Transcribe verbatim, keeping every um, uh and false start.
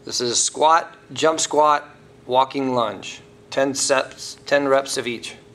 This is squat, jump squat, walking lunge. ten sets, ten reps of each.